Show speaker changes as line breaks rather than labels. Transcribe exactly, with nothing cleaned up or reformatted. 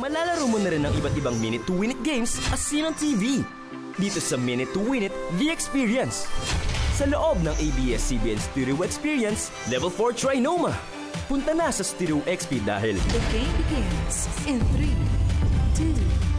Malalaro mo na rin ang iba't ibang Minute to Win It games as seen on T V. Dito sa Minute to Win It, The Experience. Sa loob ng A B S C B N Stereo Experience, Level four Trinoma. Punta na sa Stereo X P dahil
the game begins in three, two,